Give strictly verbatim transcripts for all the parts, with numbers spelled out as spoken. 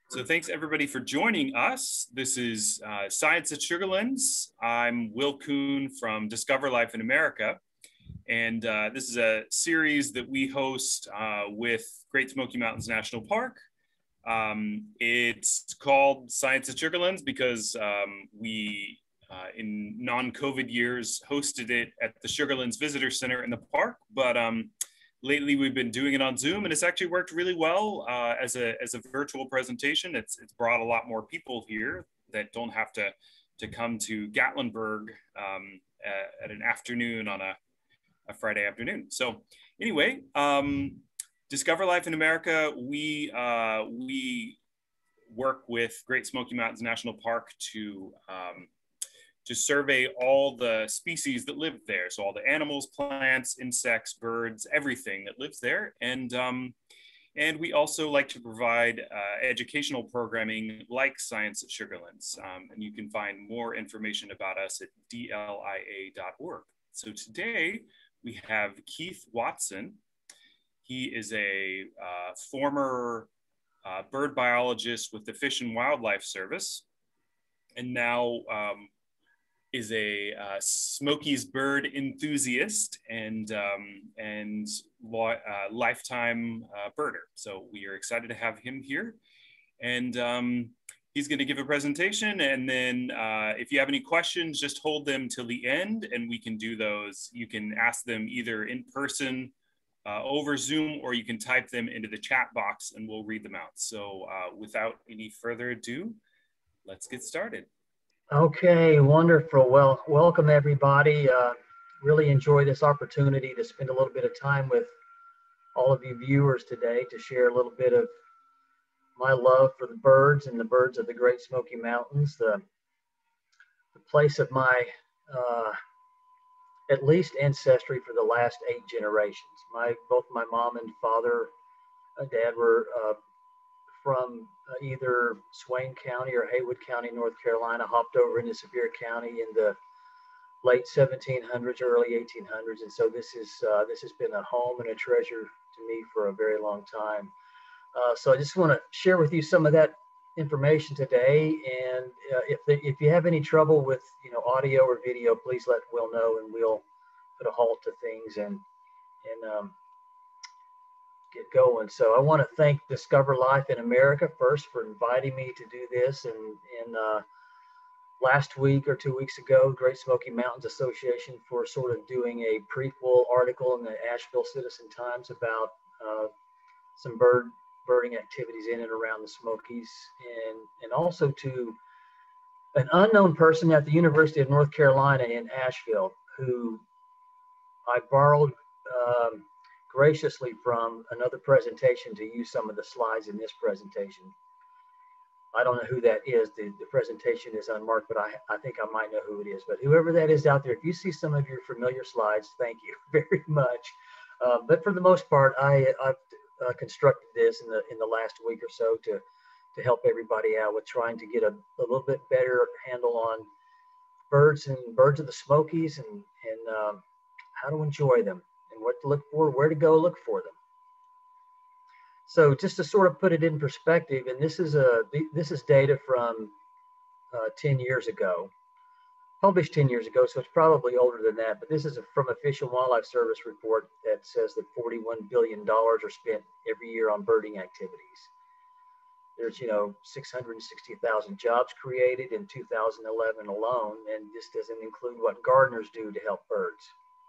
So thanks everybody for joining us. This is uh, Science at Sugarlands. I'm Will Kuhn from Discover Life in America. And uh, this is a series that we host uh, with Great Smoky Mountains National Park. Um, it's called Science at Sugarlands because um, we, uh, in non-COVID years, hosted it at the Sugarlands Visitor Center in the park. But um, lately we've been doing it on Zoom, and it's actually worked really well uh, as a as a virtual presentation. It's it's brought a lot more people here that don't have to to come to Gatlinburg um, at, at an afternoon on a, a Friday afternoon. So anyway, um, Discover Life in America, we uh, we work with Great Smoky Mountains National Park to um, to survey all the species that live there. So all the animals, plants, insects, birds, everything that lives there. And, um, and we also like to provide uh, educational programming like Science at Sugarlands. Um, and you can find more information about us at D L I A dot org. So today we have Keith Watson. He is a uh, former uh, bird biologist with the Fish and Wildlife Service, and now um, is a uh, Smokies bird enthusiast and, um, and uh, lifetime uh, birder. So we are excited to have him here. And um, he's gonna give a presentation, and then uh, if you have any questions, just hold them till the end and we can do those. You can ask them either in person uh, over Zoom, or you can type them into the chat box and we'll read them out. So uh, without any further ado, let's get started. Okay, wonderful. Well, welcome everybody. Uh, really enjoy this opportunity to spend a little bit of time with all of you viewers today to share a little bit of my love for the birds and the birds of the Great Smoky Mountains, the, the place of my uh, at least ancestry for the last eight generations. My both my mom and father, uh, dad were uh, from uh, either Swain County or Haywood County, North Carolina, hopped over into Sevier County in the late seventeen hundreds, early eighteen hundreds. And so this is uh, this has been a home and a treasure to me for a very long time. Uh, so I just want to share with you some of that information today. And uh, if, the, if you have any trouble with you know audio or video, please let Will know and we'll put a halt to things and, and um, get going. So I want to thank Discover Life in America first for inviting me to do this. And, and uh, last week or two weeks ago, Great Smoky Mountains Association for sort of doing a prequel article in the Asheville Citizen Times about uh, some bird birding activities in and around the Smokies, and, and also to an unknown person at the University of North Carolina in Asheville, who I borrowed um, graciously from another presentation to use some of the slides in this presentation. I don't know who that is. The, the presentation is unmarked, but I, I think I might know who it is. But whoever that is out there, if you see some of your familiar slides, thank you very much. Uh, but for the most part, I, I've uh, constructed this in the in the last week or so to, to help everybody out with trying to get a, a little bit better handle on birds and birds of the Smokies and, and um, how to enjoy them, and what to look for, where to go look for them. So just to sort of put it in perspective, and this is a this is data from uh, ten years ago, published ten years ago, so it's probably older than that, but this is a, from a Fish and Wildlife Service report that says that forty-one billion dollars are spent every year on birding activities. There's, you know, six hundred sixty thousand jobs created in two thousand eleven alone, and this doesn't include what gardeners do to help birds.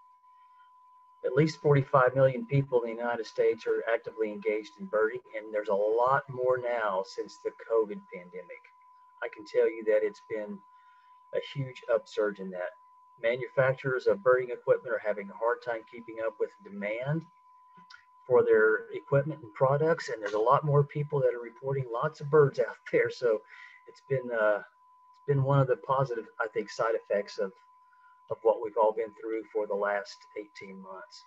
At least forty-five million people in the United States are actively engaged in birding, and there's a lot more now since the COVID pandemic. I can tell you that it's been a huge upsurge in that. Manufacturers of birding equipment are having a hard time keeping up with demand for their equipment and products, and there's a lot more people that are reporting lots of birds out there. So it's been uh, it's been one of the positive, I think, side effects of of what we've all been through for the last eighteen months.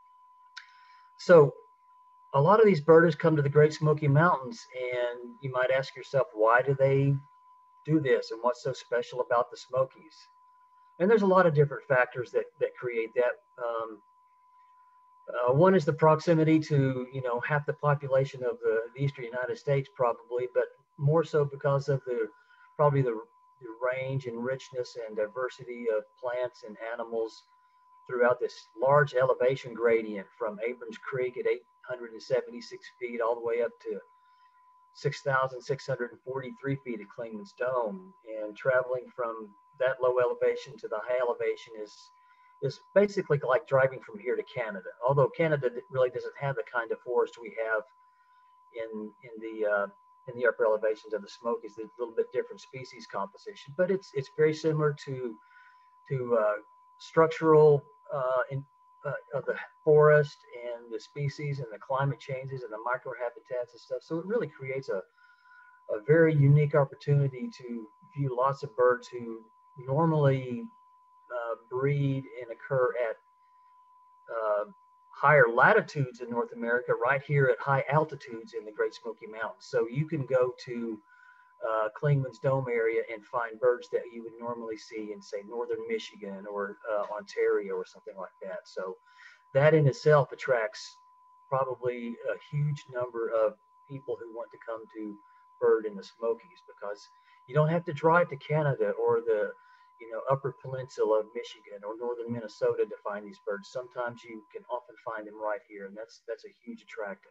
So a lot of these birders come to the Great Smoky Mountains, and you might ask yourself, why do they do this, and what's so special about the Smokies? And there's a lot of different factors that, that create that. Um, uh, one is the proximity to, you know, half the population of the, the Eastern United States probably, but more so because of the probably the, the range and richness and diversity of plants and animals throughout this large elevation gradient from Abrams Creek at eight hundred seventy-six feet all the way up to six thousand six hundred forty-three feet at Clingman's Dome. And traveling from that low elevation to the high elevation is is basically like driving from here to Canada. Although Canada really doesn't have the kind of forest we have in in the uh, in the upper elevations of the Smokies. There's a little bit different species composition, but it's it's very similar to to uh, structural uh, in, uh, of the forest and the species and the climate changes and the microhabitats and stuff. So it really creates a a very unique opportunity to view lots of birds who normally uh, breed and occur at uh, higher latitudes in North America, right here at high altitudes in the Great Smoky Mountains. So you can go to uh, Clingman's Dome area and find birds that you would normally see in, say, northern Michigan or uh, Ontario or something like that. So that in itself attracts probably a huge number of people who want to come to bird in the Smokies, because you don't have to drive to Canada or the you know upper peninsula of Michigan or northern Minnesota to find these birds. Sometimes you can often find them right here, and that's that's a huge attractant.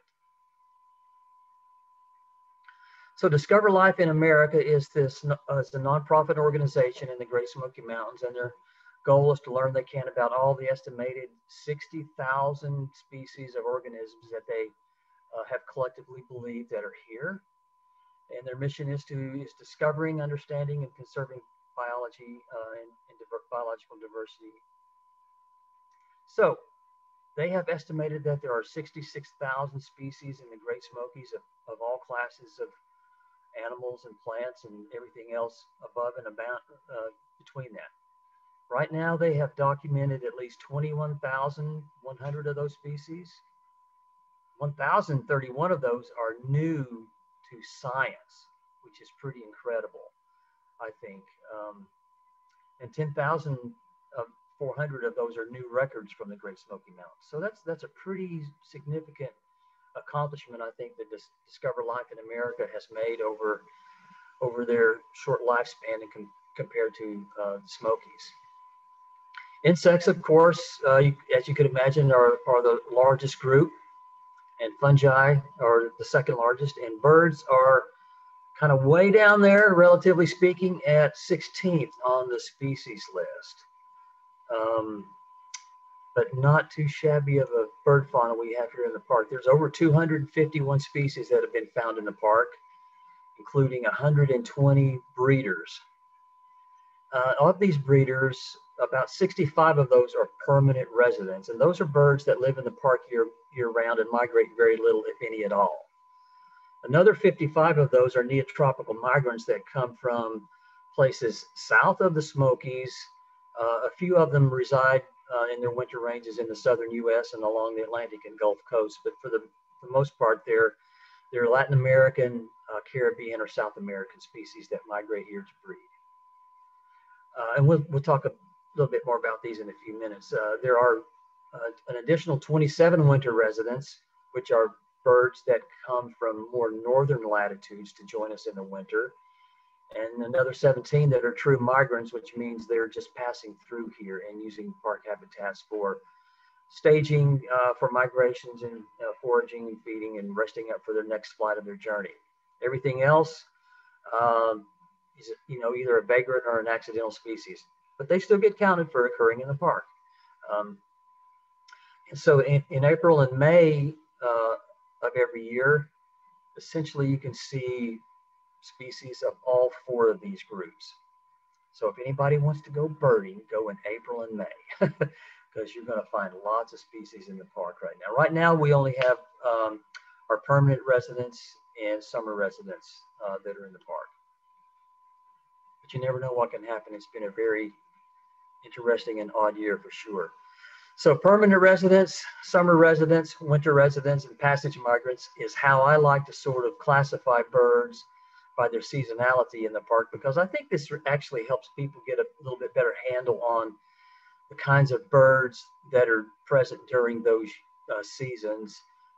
So Discover Life in America is this uh, is a nonprofit organization in the Great Smoky Mountains, and their goal is to learn they can about all the estimated sixty thousand species of organisms that they uh, have collectively believed that are here. And their mission is to is discovering, understanding, and conserving biology uh, and, and diver biological diversity. So they have estimated that there are sixty-six thousand species in the Great Smokies of, of all classes of animals and plants and everything else above and about uh, between that. Right now, they have documented at least twenty-one thousand one hundred of those species. one thousand thirty-one of those are new to science, which is pretty incredible, I think. Um, and ten thousand four hundred of those are new records from the Great Smoky Mountains. So that's that's a pretty significant accomplishment, I think, that Dis Discover Life in America has made over over their short lifespan and com compared to uh, the Smokies. Insects, of course, uh, you, as you could imagine, are, are the largest group, and fungi are the second largest, and birds are kind of way down there, relatively speaking, at sixteenth on the species list. Um, but not too shabby of a bird fauna we have here in the park. There's over two hundred fifty-one species that have been found in the park, including one hundred twenty breeders. Uh, of these breeders, about sixty-five of those are permanent residents, and those are birds that live in the park year, year round and migrate very little, if any at all. Another fifty-five of those are neotropical migrants that come from places south of the Smokies. Uh, a few of them reside uh, in their winter ranges in the southern U S and along the Atlantic and Gulf Coast, but for the, for the most part, they're, they're Latin American, uh, Caribbean, or South American species that migrate here to breed. Uh, and we'll, we'll talk a little bit more about these in a few minutes. Uh, there are uh, an additional twenty-seven winter residents, which are birds that come from more northern latitudes to join us in the winter, and another seventeen that are true migrants, which means they're just passing through here and using park habitats for staging uh, for migrations and uh, foraging and feeding and resting up for their next flight of their journey. Everything else um, is, you know, either a vagrant or an accidental species, but they still get counted for occurring in the park. Um, and so in, in April and May uh, of every year, essentially you can see species of all four of these groups. So if anybody wants to go birding, go in April and May, because you're going to find lots of species in the park right now. Right now, we only have um, our permanent residents and summer residents uh, that are in the park. But you never know what can happen. It's been a very interesting and odd year for sure. So permanent residents, summer residents, winter residents, and passage migrants is how I like to sort of classify birds by their seasonality in the park, because I think this actually helps people get a little bit better handle on the kinds of birds that are present during those uh, seasons,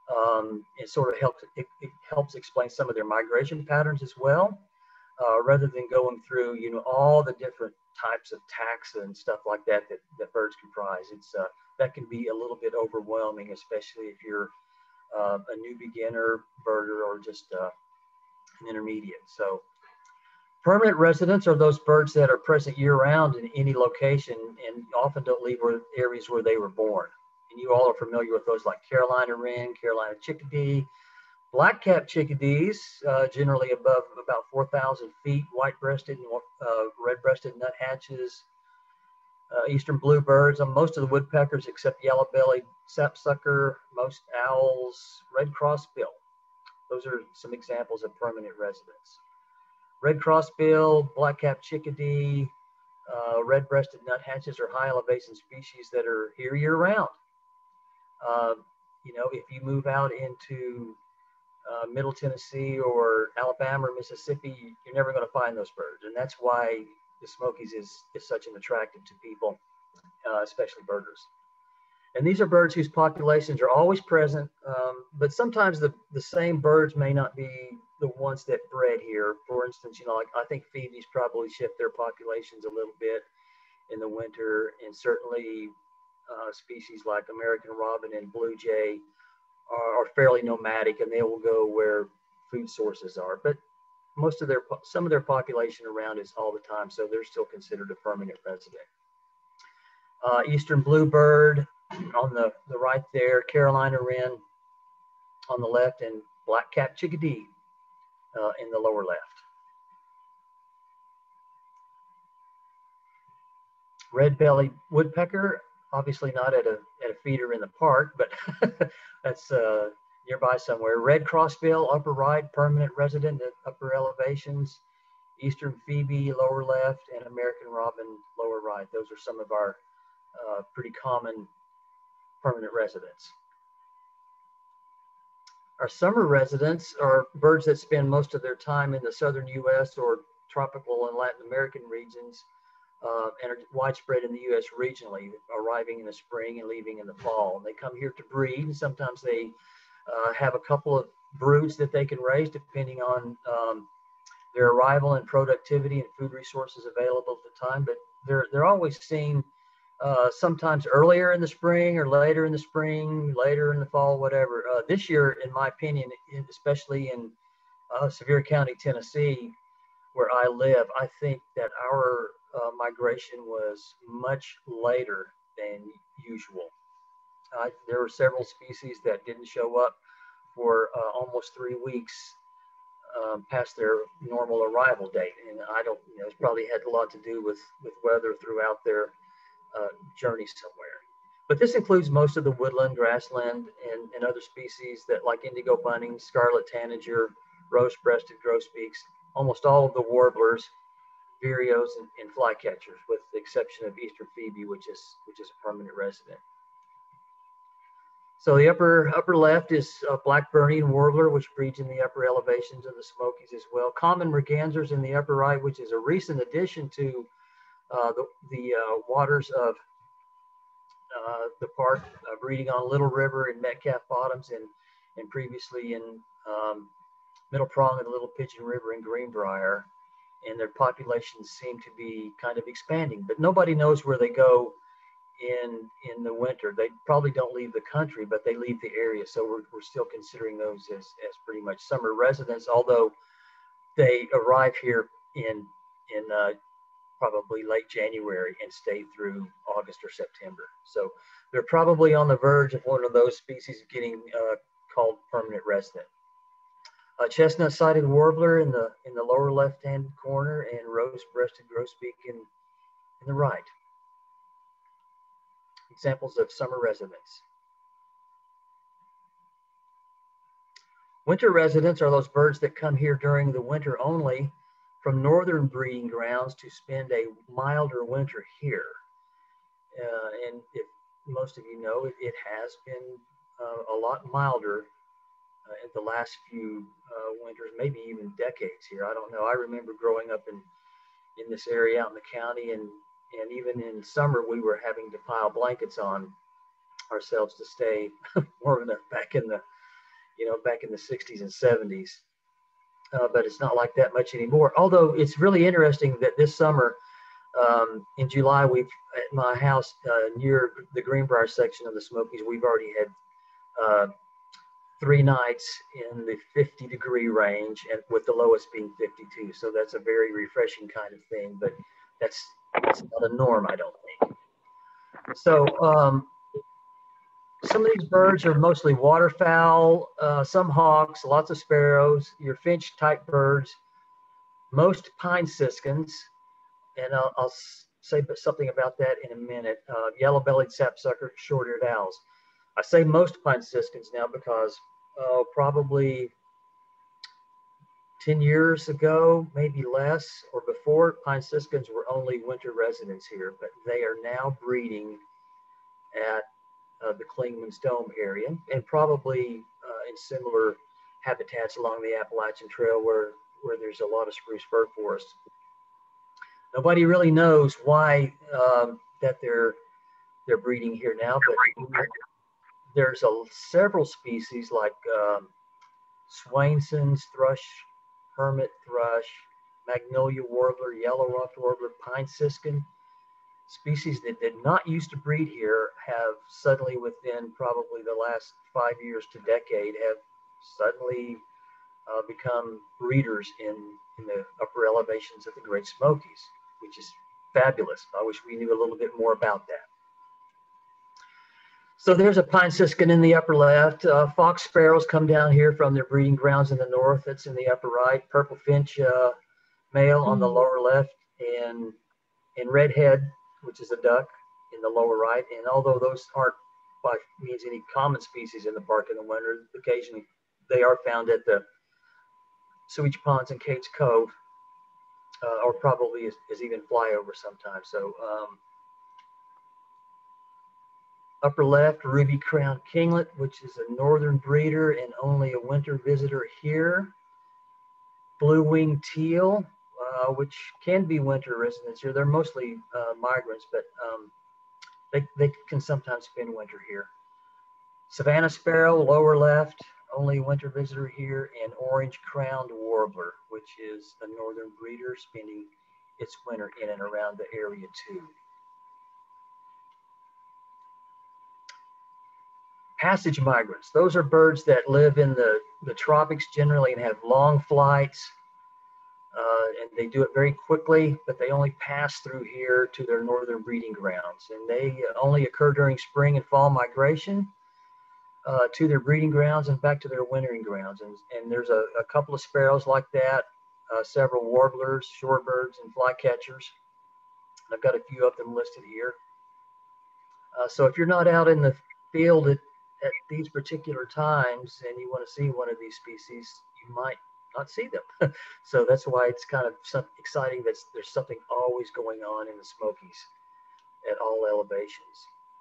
Um, it sort of helps, it, it helps explain some of their migration patterns as well, uh, rather than going through, you know, all the different types of taxa and stuff like that that, that birds comprise. It's uh, that can be a little bit overwhelming, especially if you're uh, a new beginner birder or just uh, an intermediate. So permanent residents are those birds that are present year-round in any location and often don't leave areas where they were born. And you all are familiar with those like Carolina wren, Carolina chickadee, black-capped chickadees, uh, generally above about four thousand feet, white-breasted and uh, red-breasted nuthatches, uh, eastern bluebirds, and most of the woodpeckers except yellow-bellied sapsucker, most owls, red crossbill. Those are some examples of permanent residents. Red crossbill, black-capped chickadee, uh, red-breasted nuthatches are high elevation species that are here year-round. Uh, you know, if you move out into uh, Middle Tennessee or Alabama or Mississippi, you're never going to find those birds, and that's why the Smokies is is such an attractive to people, uh, especially birders. And these are birds whose populations are always present, um, but sometimes the, the same birds may not be the ones that bred here. For instance, you know, like I think phoebes probably shift their populations a little bit in the winter, and certainly uh, species like American robin and blue jay are, are fairly nomadic, and they will go where food sources are. But most of their, some of their population around is all the time, so they're still considered a permanent resident. Uh, eastern bluebird on the, the right there, Carolina wren on the left, and black-capped chickadee uh, in the lower left. Red-bellied woodpecker, obviously not at a, at a feeder in the park, but that's uh, nearby somewhere. Red crossbill, upper right, permanent resident at upper elevations. Eastern phoebe, lower left, and American robin, lower right. Those are some of our uh, pretty common permanent residents. Our summer residents are birds that spend most of their time in the southern U S or tropical and Latin American regions, uh, and are widespread in the U S regionally, arriving in the spring and leaving in the fall. They come here to breed, and sometimes they uh, have a couple of broods that they can raise depending on um, their arrival and productivity and food resources available at the time. But they're, they're always seen Uh, sometimes earlier in the spring or later in the spring, later in the fall, whatever. Uh, this year, in my opinion, especially in uh, Sevier County, Tennessee, where I live, I think that our uh, migration was much later than usual. Uh, there were several species that didn't show up for uh, almost three weeks um, past their normal arrival date. And I don't, you know, it's probably had a lot to do with, with weather throughout their Uh, journey somewhere. But this includes most of the woodland, grassland, and, and other species that like indigo bunting, scarlet tanager, rose-breasted grosbeaks, almost all of the warblers, vireos, and, and flycatchers, with the exception of eastern phoebe, which is which is a permanent resident. So the upper upper left is a black burning warbler, which breeds in the upper elevations of the Smokies as well. Common mergansers in the upper right, which is a recent addition to Uh, the, the uh, waters of uh, the park, uh, breeding on Little River and Metcalf Bottoms, and, and previously in um, Middle Prong and the Little Pigeon River and Greenbrier. And their populations seem to be kind of expanding, but nobody knows where they go in, in the winter. They probably don't leave the country, but they leave the area. So we're, we're still considering those as, as pretty much summer residents, although they arrive here in, in uh, probably late January and stay through August or September. So they're probably on the verge of one of those species getting uh, called permanent resident. A chestnut-sided warbler in the in the lower left-hand corner, and rose-breasted grosbeak in, in the right. Examples of summer residents. Winter residents are those birds that come here during the winter only, from northern breeding grounds to spend a milder winter here. Uh, and if most of you know, it, it has been uh, a lot milder uh, in the last few uh, winters, maybe even decades here. I don't know. I remember growing up in, in this area out in the county, and, and even in summer, we were having to pile blankets on ourselves to stay warm enough back in the you know, back in the sixties and seventies. Uh, but it's not like that much anymore. Although it's really interesting that this summer, um, in July, we've at my house uh, near the Greenbrier section of the Smokies, we've already had uh, three nights in the fifty degree range, and with the lowest being fifty-two. So that's a very refreshing kind of thing, but that's, that's not a norm, I don't think. So um, some of these birds are mostly waterfowl, uh, some hawks, lots of sparrows, your finch type birds, most pine siskins, and I'll, I'll say something about that in a minute. Uh, yellow-bellied sapsucker, short-eared owls. I say most pine siskins now because uh, probably ten years ago, maybe less, or before, pine siskins were only winter residents here, but they are now breeding at uh, the Clingman's Dome area, and probably uh, in similar habitats along the Appalachian Trail where, where there's a lot of spruce fir forest. Nobody really knows why um, that they're they're breeding here now, but there's a, several species like um, Swainson's thrush, hermit thrush, magnolia warbler, yellow-ruffed warbler, pine siskin. Species that did not used to breed here have suddenly, within probably the last five years to decade, have suddenly uh, become breeders in, in the upper elevations of the Great Smokies, which is fabulous. I wish we knew a little bit more about that. So there's a pine siskin in the upper left. Uh, fox sparrows come down here from their breeding grounds in the north. That's in the upper right. Purple finch uh, male on the lower left, and and redhead, which is a duck, in the lower right. And although those aren't by means any common species in the park in the winter, occasionally they are found at the sewage ponds in Kate's Cove, uh, or probably as, as even flyover sometimes. So um, upper left, ruby-crowned kinglet, which is a northern breeder and only a winter visitor here. Blue-winged teal, uh, which can be winter residents here. They're mostly uh, migrants, but um, they, they can sometimes spend winter here. Savannah sparrow, lower left, only winter visitor here, and orange-crowned warbler, which is a northern breeder spending its winter in and around the area too. Passage migrants, those are birds that live in the, the tropics generally and have long flights, uh, and they do it very quickly, but they only pass through here to their northern breeding grounds, and they only occur during spring and fall migration uh, to their breeding grounds and back to their wintering grounds. And, and there's a, a couple of sparrows like that, uh, several warblers, shorebirds, and flycatchers. I've got a few of them listed here. Uh, so if you're not out in the field at at these particular times and you want to see one of these species, you might not see them. So that's why it's kind of some exciting that there's something always going on in the Smokies at all elevations.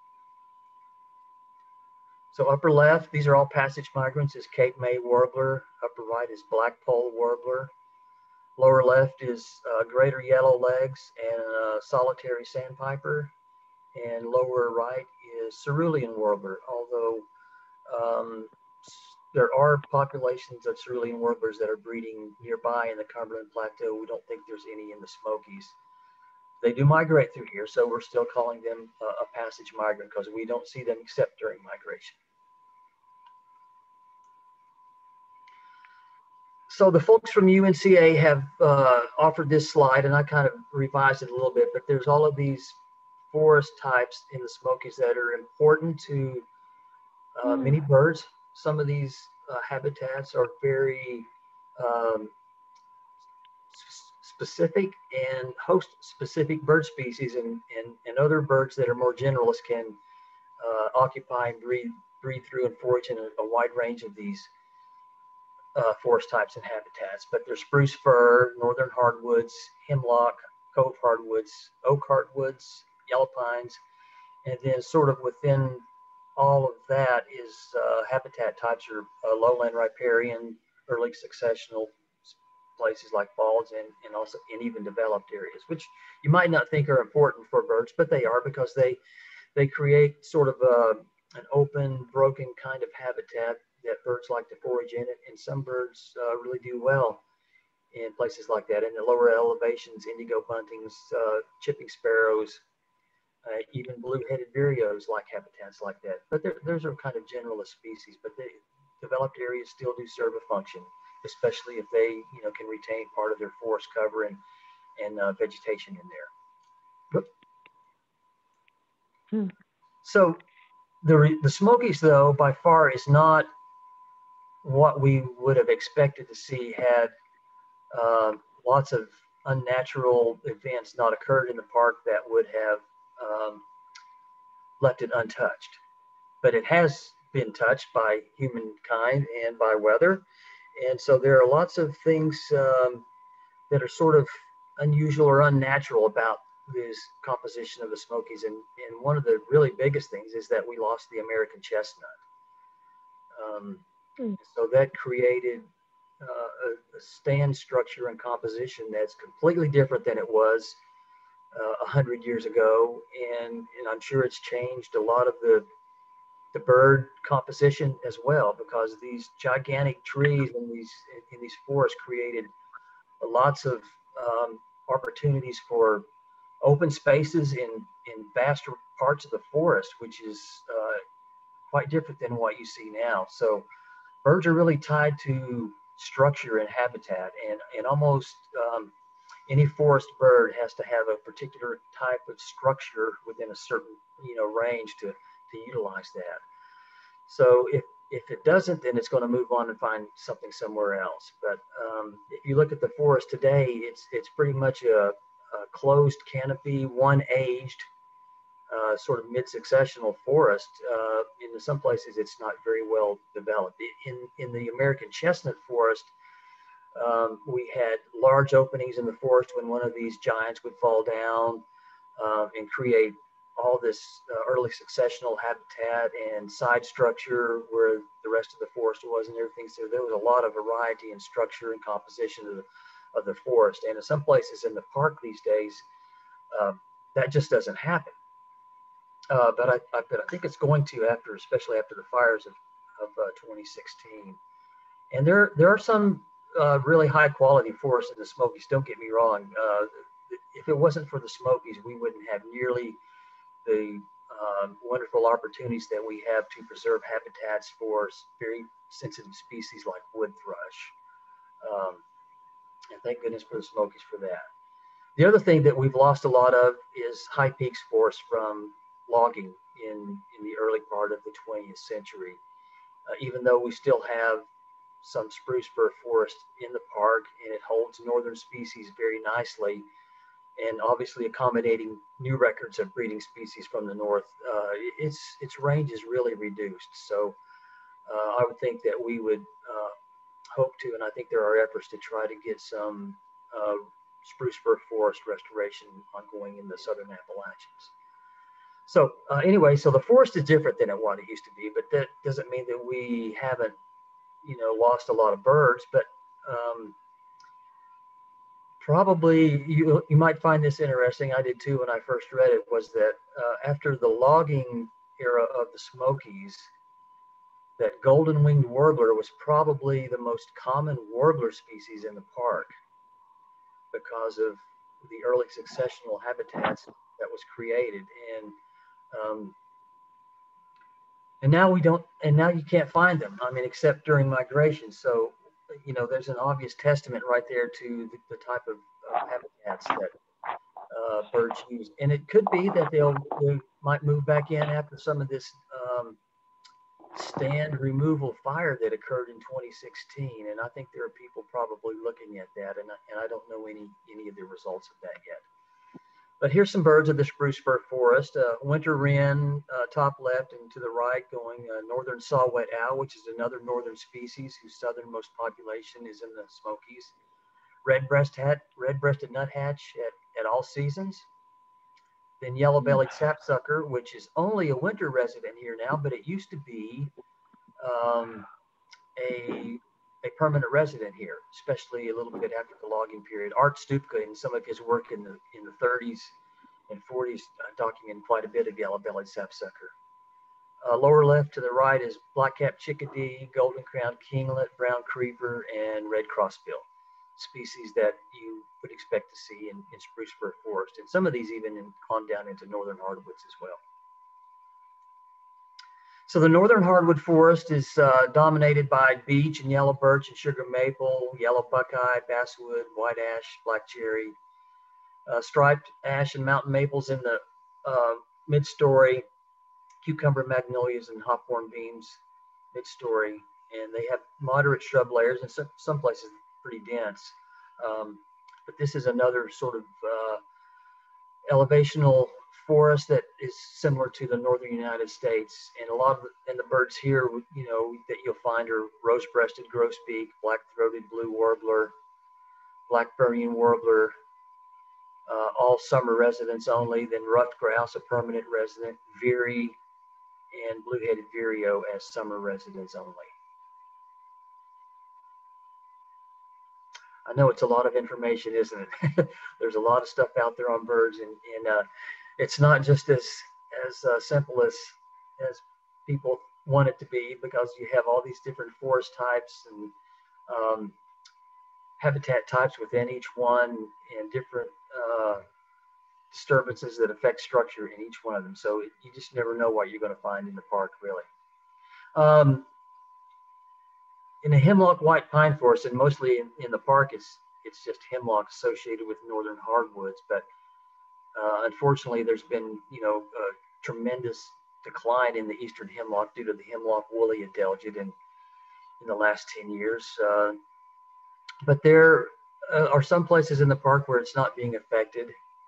So upper left, these are all passage migrants, is Cape May warbler. Upper right is blackpoll warbler. Lower left is uh, greater yellow legs and uh, solitary sandpiper. And lower right is cerulean warbler, although um, there are populations of cerulean warblers that are breeding nearby in the Cumberland Plateau. We don't think there's any in the Smokies. They do migrate through here, so we're still calling them a, a passage migrant because we don't see them except during migration. So the folks from U N C A have uh, offered this slide, and I kind of revised it a little bit, but there's all of these forest types in the Smokies that are important to uh, many birds. Some of these uh, habitats are very um, specific and host specific bird species, and, and, and other birds that are more generalist can uh, occupy and breed, breed through and forage in a, a wide range of these uh, forest types and habitats. But there's spruce fir, northern hardwoods, hemlock, cove hardwoods, oak hardwoods, yellow pines, and then sort of within all of that is uh, habitat types are uh, lowland riparian, early successional places like falls, and, and also in even developed areas, which you might not think are important for birds, but they are, because they they create sort of a, an open, broken kind of habitat that birds like to forage in it, and some birds uh, really do well in places like that. In the lower elevations, indigo buntings, uh, chipping sparrows, uh, even blue-headed vireos like habitats like that. But those are kind of generalist species, but the developed areas still do serve a function, especially if they, you know, can retain part of their forest cover and, and uh, vegetation in there. Hmm. So the, the Smokies, though, by far is not what we would have expected to see had uh, lots of unnatural events not occurred in the park that would have um, left it untouched. But it has been touched by humankind and by weather. And so there are lots of things um, that are sort of unusual or unnatural about this composition of the Smokies. And, and one of the really biggest things is that we lost the American chestnut. Um, mm. So that created uh, a, a stand structure and composition that's completely different than it was a uh, hundred years ago. And, and I'm sure it's changed a lot of the the bird composition as well, because these gigantic trees in these in these forests created lots of um, opportunities for open spaces in in vast parts of the forest, which is uh, quite different than what you see now. So birds are really tied to structure and habitat, and and almost um, any forest bird has to have a particular type of structure within a certain, you know, range to to utilize that. So if if it doesn't, then it's going to move on and find something somewhere else. But um, if you look at the forest today, it's it's pretty much a, a closed canopy, one aged, uh, sort of mid-successional forest. Uh, in some places, it's not very well developed. In in the American chestnut forest, um, we had large openings in the forest when one of these giants would fall down uh, and create all this uh, early successional habitat and side structure where the rest of the forest was and everything. So there was a lot of variety in structure and composition of the, of the forest. And in some places in the park these days, uh, that just doesn't happen. Uh, but I, I, but I think it's going to after, especially after the fires of, of uh, twenty sixteen. And there, there are some uh, really high quality forests in the Smokies, don't get me wrong. Uh, if it wasn't for the Smokies, we wouldn't have nearly the um, wonderful opportunities that we have to preserve habitats for very sensitive species like wood thrush. Um, and thank goodness for the Smokies for that. The other thing that we've lost a lot of is high peaks forests from logging in, in the early part of the twentieth century. Uh, even though we still have some spruce fir forest in the park and it holds northern species very nicely, and obviously accommodating new records of breeding species from the north, uh, its its range is really reduced. So uh, I would think that we would uh, hope to, and I think there are efforts to try to get some uh, spruce fir forest restoration ongoing in the southern Appalachians. So uh, anyway, so the forest is different than what it used to be, but that doesn't mean that we haven't, you know, lost a lot of birds. But um, probably you, you might find this interesting. I did too when I first read it, was that uh, after the logging era of the Smokies, that golden-winged warbler was probably the most common warbler species in the park because of the early successional habitats that was created. And um, and now we don't, and now you can't find them, I mean, except during migration. So, you know, there's an obvious testament right there to the, the type of uh, habitats that uh, birds use. And it could be that they'll, they might move back in after some of this um, stand removal fire that occurred in twenty sixteen. And I think there are people probably looking at that, and, and I don't know any, any of the results of that yet. But here's some birds of the spruce fir forest. Uh, winter wren, uh, top left, and to the right going uh, northern saw-whet owl, which is another northern species whose southernmost population is in the Smokies. Red-breast hat, red-breasted nuthatch at, at all seasons. Then yellow-bellied sapsucker, which is only a winter resident here now, but it used to be um, a a permanent resident here, especially a little bit after the logging period. Art Stupka, in some of his work in the in the thirties and forties, uh, documented quite a bit of yellow-bellied sapsucker. Uh, lower left to the right is black-capped chickadee, golden-crowned kinglet, brown creeper, and red crossbill, species that you would expect to see in, in spruce fir forest, and some of these even in, on down into northern hardwoods as well. So the northern hardwood forest is uh, dominated by beech and yellow birch and sugar maple, yellow buckeye, basswood, white ash, black cherry, uh, striped ash and mountain maples in the uh, mid-story, cucumber magnolias and hawthorn beams mid-story, and they have moderate shrub layers, and some, some places pretty dense. Um, but this is another sort of uh, elevational forest that is similar to the northern United States, and a lot of the, and the birds here, you know, that you'll find are rose-breasted grosbeak, black-throated blue warbler, black-burnian warbler, uh, all summer residents only, then ruffed grouse, a permanent resident, veery, and blue-headed vireo as summer residents only. I know it's a lot of information, isn't it? There's a lot of stuff out there on birds, and, and uh, it's not just as as uh, simple as as people want it to be, because you have all these different forest types and um, habitat types within each one, and different uh, disturbances that affect structure in each one of them. So it, you just never know what you're going to find in the park, really. Um, in a hemlock white pine forest, and mostly in, in the park, it's it's just hemlock associated with northern hardwoods. But uh, unfortunately, there's been you know a tremendous decline in the eastern hemlock due to the hemlock woolly adelgid in in the last ten years. Uh, but there uh, are some places in the park where it's not being affected.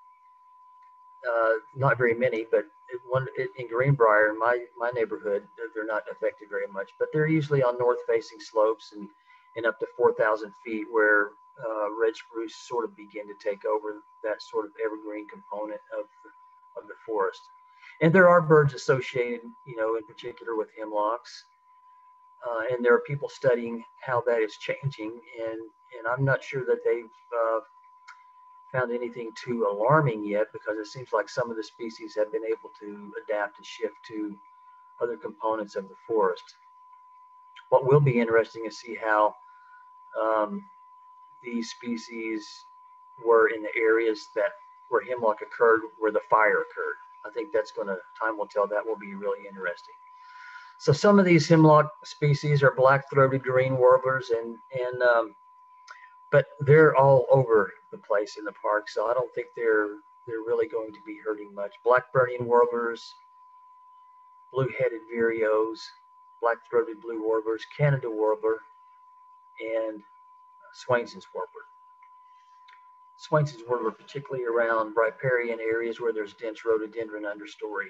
Uh, not very many, but one in Greenbrier, in my my neighborhood, they're not affected very much. But they're usually on north-facing slopes and and up to four thousand feet, where uh, red spruce sort of begin to take over that sort of evergreen component of the, of the forest. And there are birds associated, you know, in particular with hemlocks. Uh, and there are people studying how that is changing, and and I'm not sure that they've uh, found anything too alarming yet, because it seems like some of the species have been able to adapt and shift to other components of the forest. What will be interesting is see how um, these species were in the areas that where hemlock occurred, where the fire occurred. I think that's going to, time will tell, that will be really interesting. So some of these hemlock species are black-throated green warblers, and and um, but they're all over the place in the park, so I don't think they're they're really going to be hurting much. Black-burnian warblers, blue-headed vireos, black-throated blue warblers, Canada warbler, and Swainson's warbler. Swainson's warbler, particularly around riparian areas where there's dense rhododendron understory.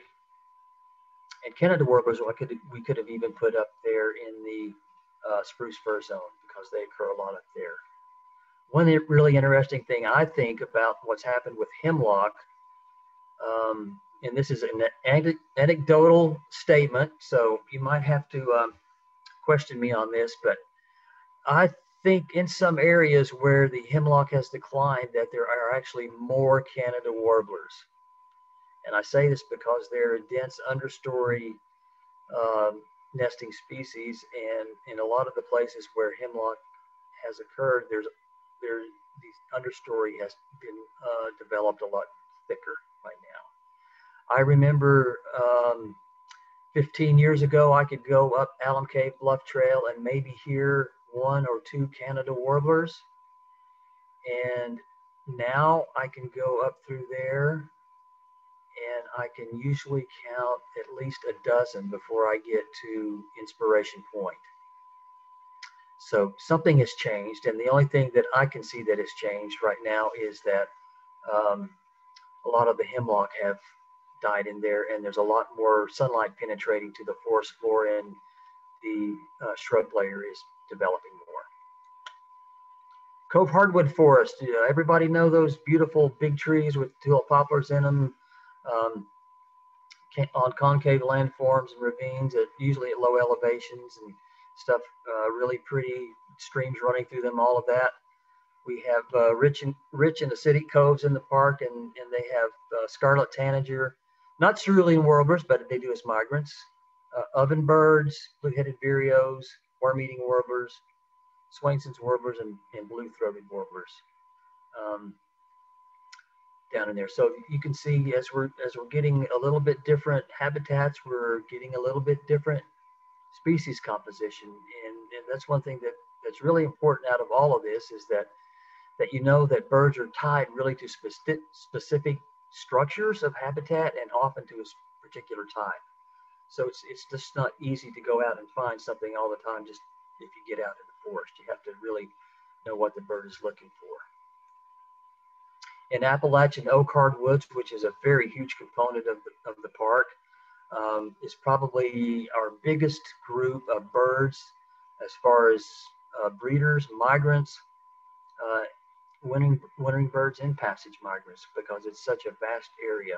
And Canada warblers, well, I could, we could have even put up there in the uh, spruce fir zone, because they occur a lot up there. One really interesting thing I think about what's happened with hemlock, um, and this is an anecdotal statement, so you might have to um, question me on this, but I think in some areas where the hemlock has declined, that there are actually more Canada warblers. And I say this because they're a dense understory um, nesting species, and in a lot of the places where hemlock has occurred, there's there these understory has been uh, developed a lot thicker right now. I remember um, fifteen years ago, I could go up Alum Cave Bluff Trail and maybe hear one or two Canada warblers, and now I can go up through there and I can usually count at least a dozen before I get to Inspiration Point. So something has changed, and the only thing that I can see that has changed right now is that um, a lot of the hemlock have died in there, and there's a lot more sunlight penetrating to the forest floor, and the uh, shrub layer is developing more. Cove Hardwood Forest, you know, everybody know those beautiful big trees with tulip poplars in them, um, on concave landforms and ravines, at, usually at low elevations and stuff, uh, really pretty streams running through them, all of that. We have uh, rich, and, rich and acidic coves in the park, and, and they have uh, scarlet tanager, not cerulean warblers, but they do as migrants. uh, ovenbirds, blue-headed vireos, worm-eating warblers, Swainson's warblers, and, and blue-throated warblers um, down in there. So you can see as we're as we're getting a little bit different habitats, we're getting a little bit different species composition, and, and that's one thing that that's really important out of all of this is that that you know that birds are tied really to specific specific structures of habitat and often to a particular type. So it's it's just not easy to go out and find something all the time. Just if you get out in the forest, you have to really know what the bird is looking for. In Appalachian oak hardwoods, which is a very huge component of the, of the park, um, is probably our biggest group of birds as far as uh, breeders, migrants, uh, wintering, wintering birds, and passage migrants, because it's such a vast area.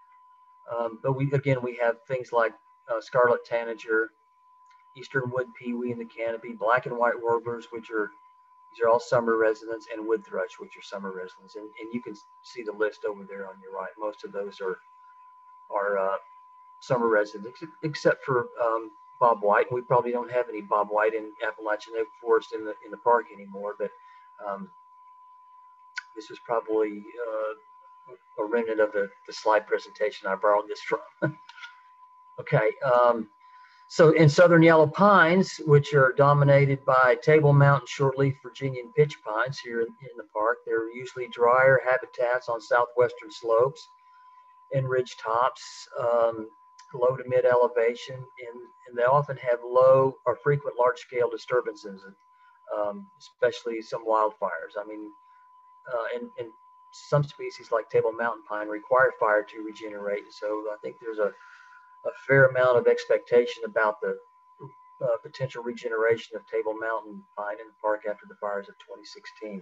Um, but we again, we have things like uh, scarlet tanager, eastern wood pewee in the canopy, black and white warblers, which are these are all summer residents, and wood thrush, which are summer residents. And, and you can see the list over there on your right. Most of those are are uh, summer residents, except for um, bob white. We probably don't have any bob white in Appalachian oak forest in the in the park anymore. But um, this was probably uh, a remnant of the, the slide presentation I borrowed this from. Okay. Um, So in southern yellow pines, which are dominated by Table Mountain shortleaf Virginian pitch pines here in, in the park, they're usually drier habitats on southwestern slopes and ridge tops, um, low to mid elevation, and, and they often have low or frequent large scale disturbances, um, especially some wildfires. I mean, uh, and, and some species like Table Mountain pine require fire to regenerate. So I think there's a a fair amount of expectation about the uh, potential regeneration of Table Mountain pine in the park after the fires of twenty sixteen.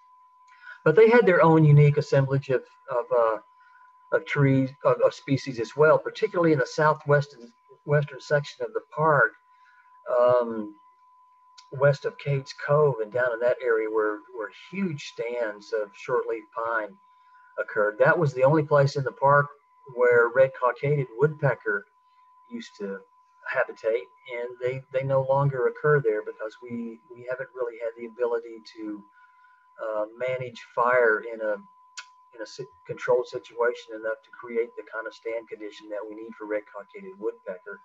But they had their own unique assemblage of, of, uh, of trees, of, of species as well, particularly in the southwestern western section of the park, um, west of Cades Cove and down in that area where, where huge stands of shortleaf pine occurred. That was the only place in the park where red cockaded woodpecker used to habitate, and they they no longer occur there because we we haven't really had the ability to uh, manage fire in a in a controlled situation enough to create the kind of stand condition that we need for red cockaded woodpecker.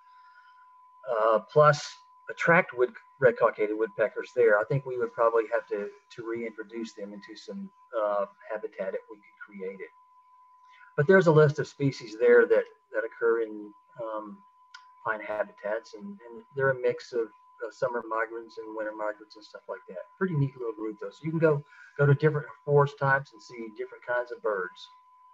Uh, plus attract wood red cockaded woodpeckers there. I think we would probably have to to reintroduce them into some uh, habitat if we could create it. But there's a list of species there that, that occur in um, pine habitats, and, and they're a mix of uh, summer migrants and winter migrants and stuff like that. Pretty neat little group though. So you can go, go to different forest types and see different kinds of birds.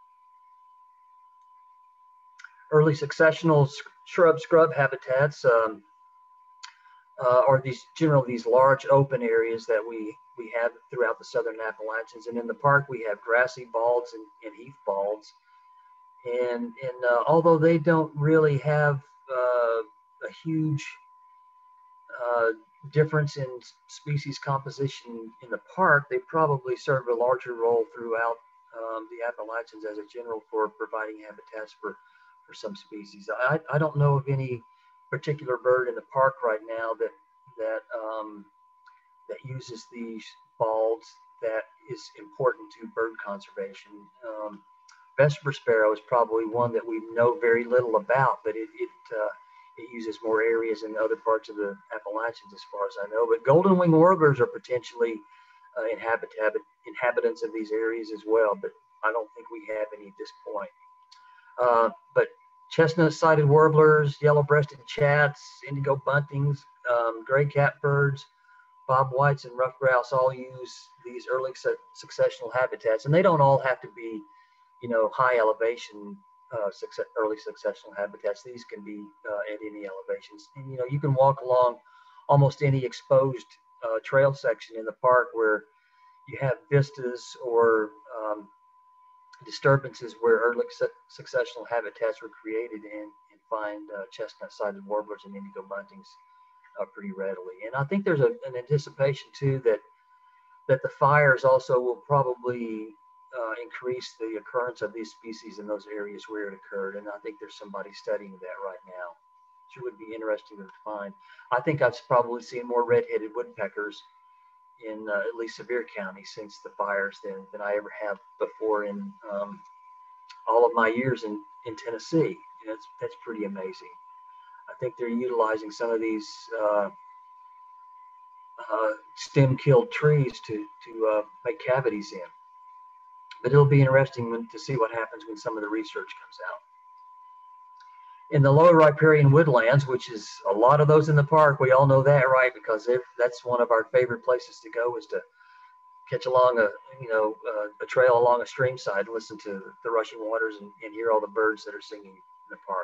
Early successional shrub scrub habitats um, uh, are these generally these large open areas that we, we have throughout the southern Appalachians. And in the park, we have grassy balds and, and heath balds. And, and uh, although they don't really have uh, a huge uh, difference in species composition in the park, they probably serve a larger role throughout um, the Appalachians as a general for providing habitats for, for some species. I, I don't know of any particular bird in the park right now that, that, um, that uses these balds that is important to bird conservation. Um, Vesper sparrow is probably one that we know very little about, but it it, uh, it uses more areas in other parts of the Appalachians, as far as I know. But golden wing warblers are potentially uh, inhabit, inhabitants of these areas as well, but I don't think we have any at this point. Uh, but chestnut-sided warblers, yellow-breasted chats, indigo buntings, um, gray catbirds, bob whites, and ruffed grouse all use these early su successional habitats, and they don't all have to be, you know, high elevation, uh, success, early successional habitats. These can be uh, at any elevations. And, you know, you can walk along almost any exposed uh, trail section in the park where you have vistas or um, disturbances where early su successional habitats were created, and, and find uh, chestnut-sided warblers and indigo buntings uh, pretty readily. And I think there's a, an anticipation too that that the fires also will probably Uh, increase the occurrence of these species in those areas where it occurred. And I think there's somebody studying that right now. sure would be interesting to find. I think I've probably seen more red-headed woodpeckers in uh, at least Sevier County since the fires than, than I ever have before in um, all of my years in, in Tennessee. And that's, that's pretty amazing. I think they're utilizing some of these uh, uh, stem-killed trees to, to uh, make cavities in. But it'll be interesting when, to see what happens when some of the research comes out. In the lower riparian woodlands, which is a lot of those in the park, we all know that, right? Because that's one of our favorite places to go, is to catch along a, you know, uh, a trail along a stream side, listen to the rushing waters and, and hear all the birds that are singing in the park.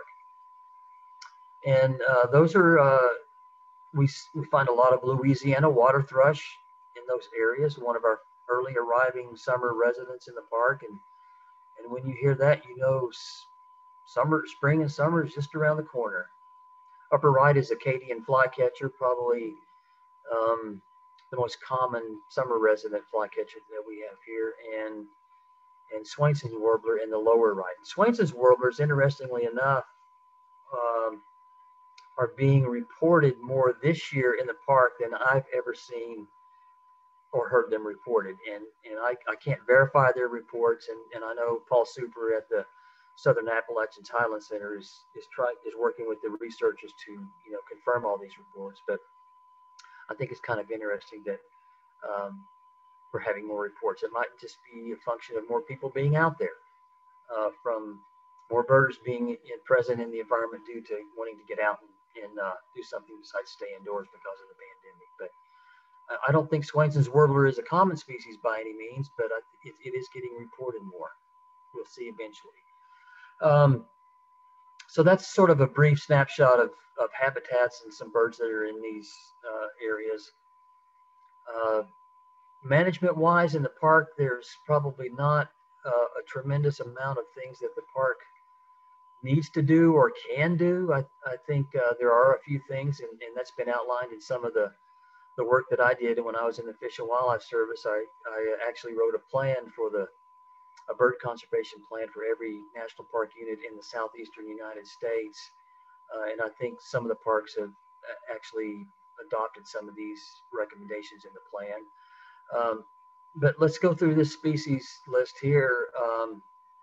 And uh, those are, uh, we, we find a lot of Louisiana water thrush in those areas, one of our early arriving summer residents in the park. And, and when you hear that, you know, summer, spring and summer is just around the corner. Upper right is Acadian flycatcher, probably um, the most common summer resident flycatcher that we have here, and and Swainson's warbler in the lower right. Swainson's warblers, interestingly enough, um, are being reported more this year in the park than I've ever seen or heard them reported. And and I, I can't verify their reports, and, and I know Paul Super at the Southern Appalachian Highland Center is is trying is working with the researchers to you know confirm all these reports. But I think it's kind of interesting that um, we're having more reports. It might just be a function of more people being out there, uh, from more birders being in, present in the environment due to wanting to get out and, and uh, do something besides stay indoors because of the pandemic. But I don't think Swainson's warbler is a common species by any means, but I, it, it is getting reported more. We'll see eventually. Um, so that's sort of a brief snapshot of, of habitats and some birds that are in these uh, areas. Uh, Management-wise in the park, there's probably not uh, a tremendous amount of things that the park needs to do or can do. I, I think uh, there are a few things, and, and that's been outlined in some of the, the work that I did when I was in the Fish and Wildlife Service. I, I actually wrote a plan for the a bird conservation plan for every national park unit in the southeastern United States. Uh, and I think some of the parks have actually adopted some of these recommendations in the plan. Um, but let's go through this species list here. Um,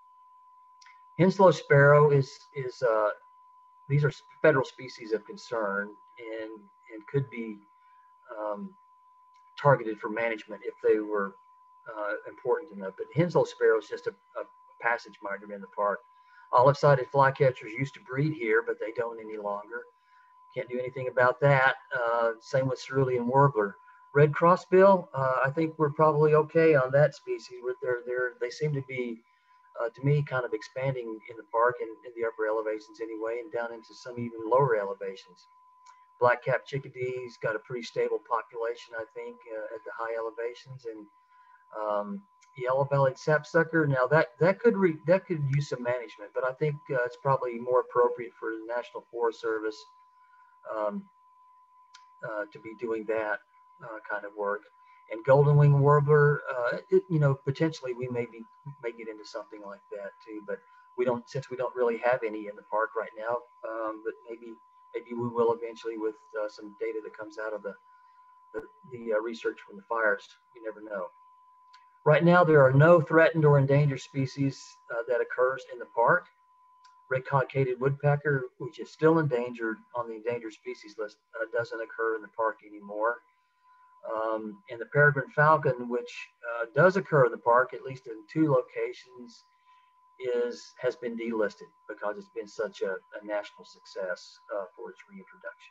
Henslow sparrow is, is uh, these are federal species of concern and, and could be um, targeted for management if they were Uh, important to note. But Henslow sparrow is just a, a passage migrant in the park. Olive-sided flycatchers used to breed here, but they don't any longer. Can't do anything about that. Uh, same with cerulean warbler. Red crossbill, uh, I think we're probably okay on that species. They're, they're, they seem to be, uh, to me, kind of expanding in the park and in the upper elevations anyway, and down into some even lower elevations. Black-capped chickadees got a pretty stable population, I think, uh, at the high elevations. And Um, yellow-bellied sapsucker. Now that that could re, that could use some management, but I think uh, it's probably more appropriate for the National Forest Service um, uh, to be doing that uh, kind of work. And golden wing warbler, uh, it, you know, potentially we may be may get into something like that too, but we don't since we don't really have any in the park right now. Um, but maybe maybe we will eventually with uh, some data that comes out of the the, the uh, research from the fires. You never know. Right now, there are no threatened or endangered species uh, that occurs in the park. Red-concated woodpecker, which is still endangered on the endangered species list, uh, doesn't occur in the park anymore. Um, and the peregrine falcon, which uh, does occur in the park, at least in two locations, is has been delisted because it's been such a, a national success uh, for its reintroduction.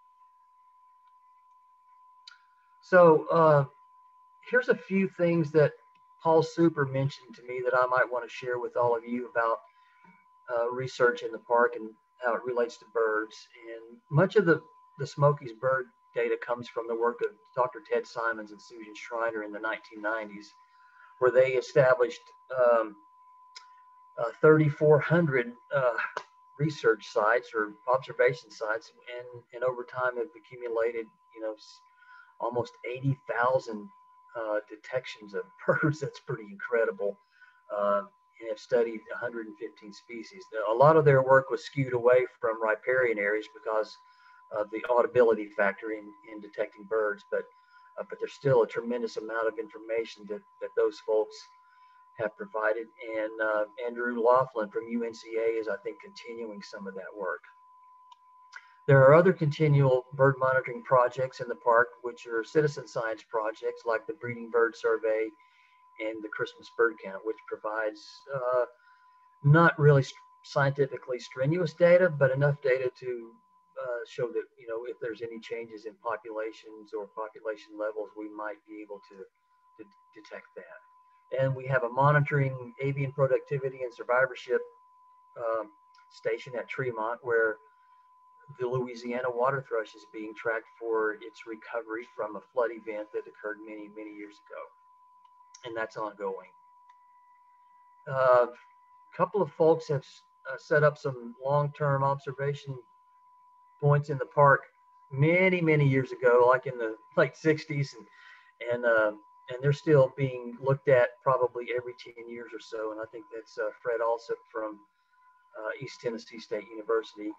So, uh, here's a few things that Paul Super mentioned to me that I might want to share with all of you about uh, research in the park and how it relates to birds. And much of the, the Smokies bird data comes from the work of Doctor Ted Simons and Susan Schreiner in the nineteen nineties, where they established um, uh, thirty-four hundred uh, research sites or observation sites, and, and over time have accumulated, you know, almost eighty thousand Uh, detections of birds. That's pretty incredible. Uh, and have studied one hundred fifteen species. A lot of their work was skewed away from riparian areas because of the audibility factor in, in detecting birds, but uh, but there's still a tremendous amount of information that, that those folks have provided. And uh, Andrew Laughlin from U N C A is, I think, continuing some of that work. There are other continual bird monitoring projects in the park, which are citizen science projects like the Breeding Bird Survey and the Christmas Bird Count, which provides uh, not really scientifically strenuous data, but enough data to uh, show that, you know, if there's any changes in populations or population levels, we might be able to, to detect that. And we have a monitoring avian productivity and survivorship uh, station at Tremont, where the Louisiana water thrush is being tracked for its recovery from a flood event that occurred many, many years ago. And that's ongoing. A uh, couple of folks have uh, set up some long-term observation points in the park many, many years ago, like in the late sixties, and and, uh, and they're still being looked at probably every ten years or so. And I think that's uh, Fred Alsop from uh, East Tennessee State University.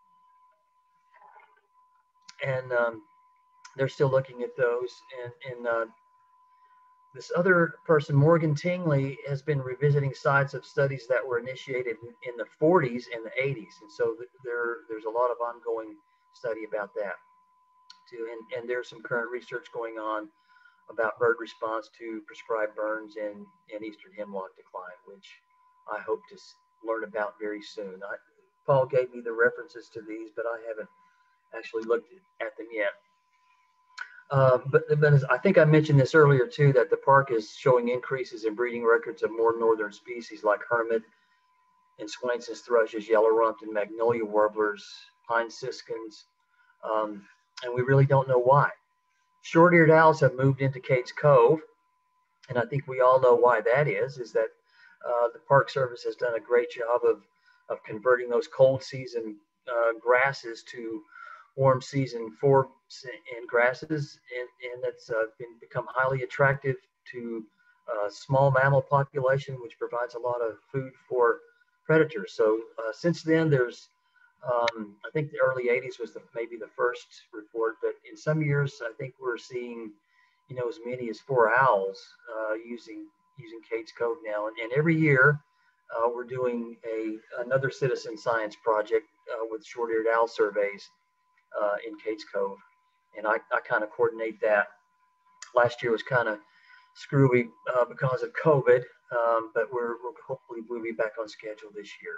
And um, they're still looking at those. And, and uh, this other person, Morgan Tingley, has been revisiting sites of studies that were initiated in, in the forties and the eighties. And so there, there's a lot of ongoing study about that too. And, and there's some current research going on about bird response to prescribed burns and, and eastern hemlock decline, which I hope to learn about very soon. I, Paul gave me the references to these, but I haven't actually looked at them yet. Uh, but, but as I think I mentioned this earlier too, that the park is showing increases in breeding records of more northern species like hermit and Swainson's thrushes, yellow-rumped and magnolia warblers, pine siskins, um, and we really don't know why. Short-eared owls have moved into Cates Cove, and I think we all know why that is, is that uh, the Park Service has done a great job of, of converting those cold season uh, grasses to warm season four and grasses, and, and it's uh, been become highly attractive to uh, small mammal population, which provides a lot of food for predators. So uh, since then, there's, um, I think the early eighties was the, maybe the first report, but in some years, I think we're seeing, you know, as many as four owls uh, using using Cates Cove now. And, and every year, uh, we're doing a another citizen science project uh, with short-eared owl surveys Uh, in Cates Cove, and I, I kind of coordinate that. Last year was kind of screwy uh, because of COVID, um, but we're, we're hopefully we'll be back on schedule this year.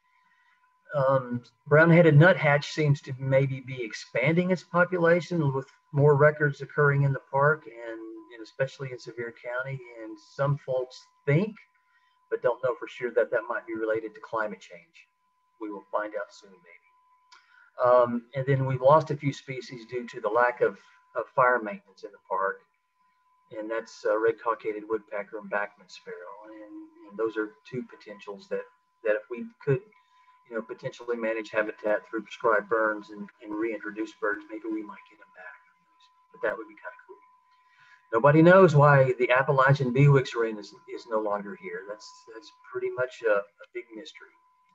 Um, brown-headed nuthatch seems to maybe be expanding its population with more records occurring in the park, and, and especially in Sevier County. And some folks think, but don't know for sure, that that might be related to climate change. We will find out soon, maybe. Um, and then we've lost a few species due to the lack of, of fire maintenance in the park. And that's uh, red cockaded woodpecker and Bachman sparrow. And, and those are two potentials that, that if we could, you know, potentially manage habitat through prescribed burns and, and reintroduce birds, maybe we might get them back. But that would be kind of cool. Nobody knows why the Appalachian bewick's wren is, is no longer here. That's, that's pretty much a, a big mystery.